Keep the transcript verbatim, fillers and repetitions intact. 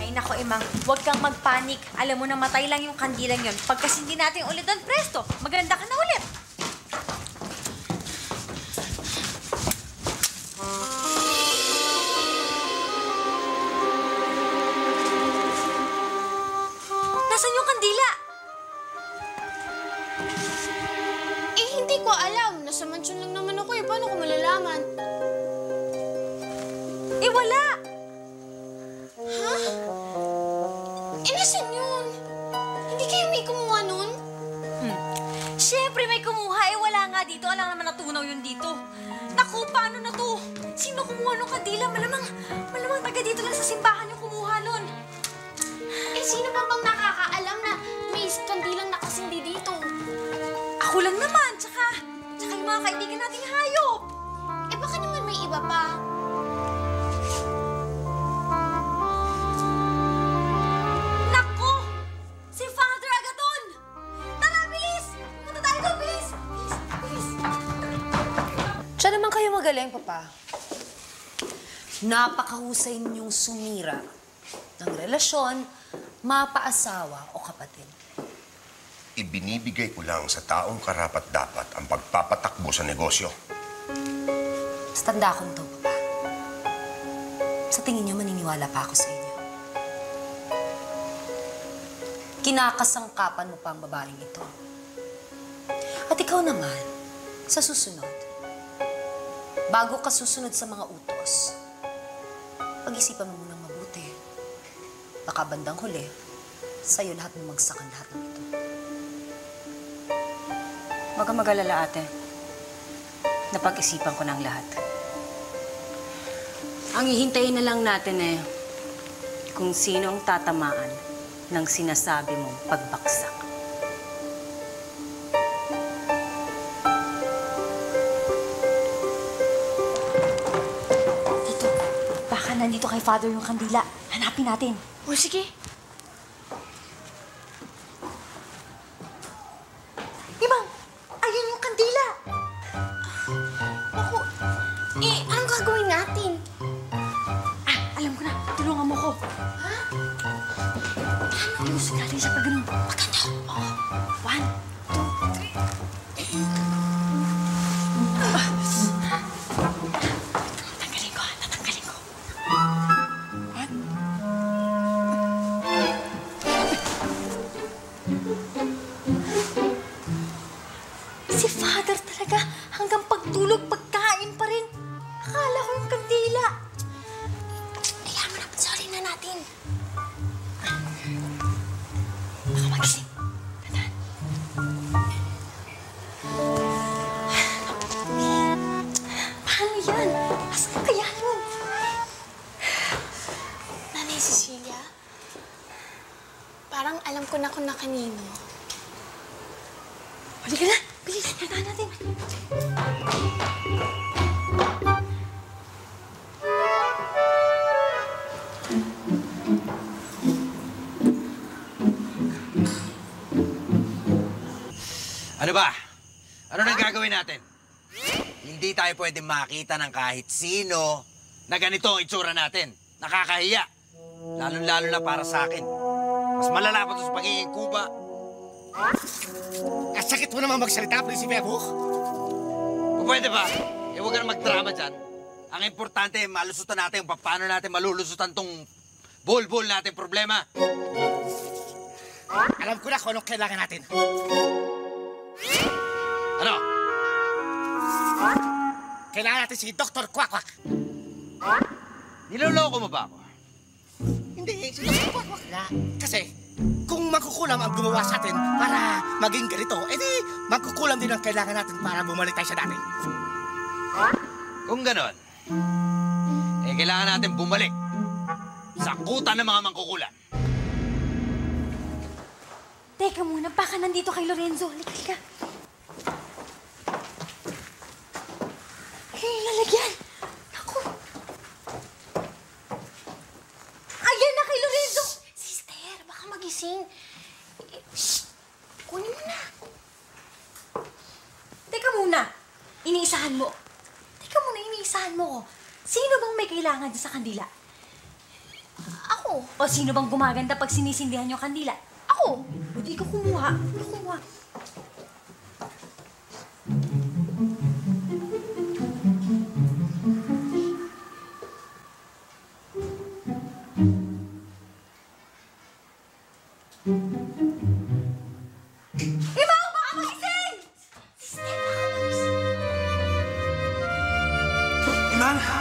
Ay, nako, Emang. Huwag kang magpanik. Alam mo na matay lang yung kandilang yon. Pagkasindi natin ulit doon, presto, maganda ka na ulit. Nasaan yung kandila? Eh, hindi ko alam. Nasa mansyon lang naman ako eh. Paano ko malalaman? Eh, wala! Ha? Eh, nasan yun? Hindi kayo may kumuha nun? Hmm. Siyempre may kumuha. Eh, wala nga dito. Alam naman natunaw yun dito. Naku, paano na to? Sino kumuha ng kandila? Malamang, malamang taga dito lang sa simbahan yung kumuha nun. Eh, sino pa bang nakakaalam na may kandilang nakasindi dito? Ako lang naman. Tsaka, tsaka yung mga kaibigan nating hayop. Eh, baka naman may iba pa. Naku! Si Father Agaton! Tara, bilis! Punta tayo doon, bilis! Bilis, bilis! Siya naman kayo magaling, Papa. Napakahusay ninyong sumira ng relasyon, mapaasawa o kapatid. Ibinibigay ko lang sa taong karapat-dapat ang pagpapatakbo sa negosyo. Sa tanda kong to, Papa. Sa tingin niyo, maniniwala pa ako sa inyo. Kinakasangkapan mo pa ang babaeng ito. At ikaw naman, sa susunod, bago ka susunod sa mga utos, pag-isipan mo munang mabuti. Baka bandang huli, sa'yo lahat bumagsak ang lahat ng ito. Huwag kang mag-alala, ate. Napag-isipan ko ng lahat. Ang hihintayin na lang natin eh, kung sino ang tatamaan ng sinasabi mong pagbaksak. Tito, baka nandito kay Father yung kandila. Hanapin natin. O, sige. Imang, ayun yung kandila. Ako, eh, anong gagawin natin? Ah, alam ko na. Tulungan mo ko. Ha? Ilusog natin siya pag ganun. Maganda. Oo. One, two, three. Tatanggalin ko, tatanggalin ko. One. Si Father talaga, hanggang pagtulog, pagkain pa rin. Akala ko yung kandila. Kaya mo na, pansorin na natin. Baka magising. Tandaan. Paano yan? Asan kaya yun? Nanay Cecilia, parang alam ko na kung na kanino. Huli ka na! Bilis! Tandaan natin! Ano ba? Ano nang gagawin natin? Hindi tayo pwede makita ng kahit sino na ganito ang itsura natin. Nakakahiya. Lalo-lalo na para sa akin. Mas malala pa ito sa pagiging kuba. Ang sakit mo naman magsalita, Prinsipe Abuk. O pwede ba? Eh, huwag ka na magdrama dyan. Ang importante, malusutan natin kung paano natin malulusutan tong bol-bol natin problema. Alam ko na kung anong kailangan natin. Ano? Kailangan natin si Doktor Quack-Quack. Niloloko mo ba ako? Hindi, si Doktor Quack-Quack na. Kasi, kung magkukulam ang gumawa sa atin para maging ganito, edi magkukulam din ang kailangan natin para bumalik tayo sa dati. Kung ganon, eh kailangan natin bumalik sa kuta ng mga mangkukulam. Teka muna, baka nandito kay Lorenzo. Halika, halika. Ay, lalagyan. Naku. Ayan na kay Lorenzo. Sister, baka magising. Eh, shh! Kunin mo na. Teka muna. Iniisahan mo. Teka muna, iniisahan mo ko. Sino bang may kailangan dyan sa kandila? Ako. O sino bang gumaganda pag sinisindihan yung kandila? Ako. O di ka kumuha. Ikaw kumuha. Imaw, baka magising! Imang!